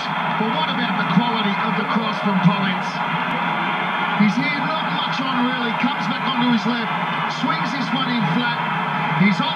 But what about the quality of the cross from Collins? He's here, not much on really, comes back onto his left, swings this one in flat. He's